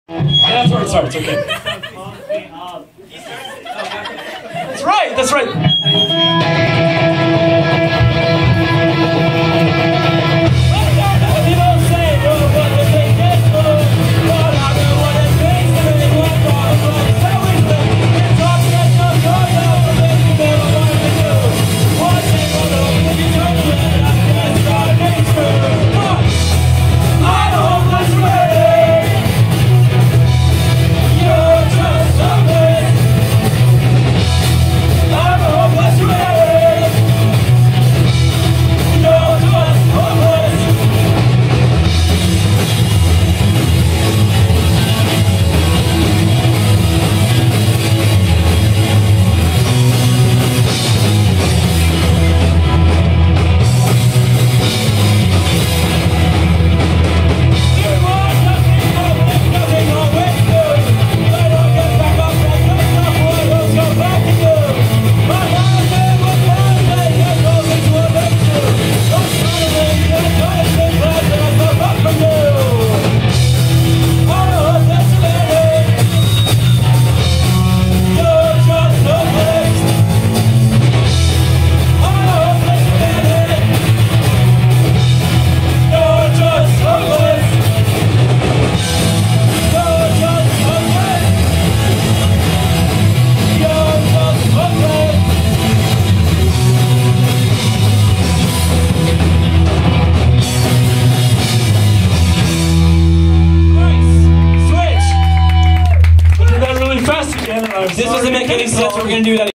Yeah, that's where it starts, okay. That's right, that's right. This doesn't make any sense, we're going to do that again.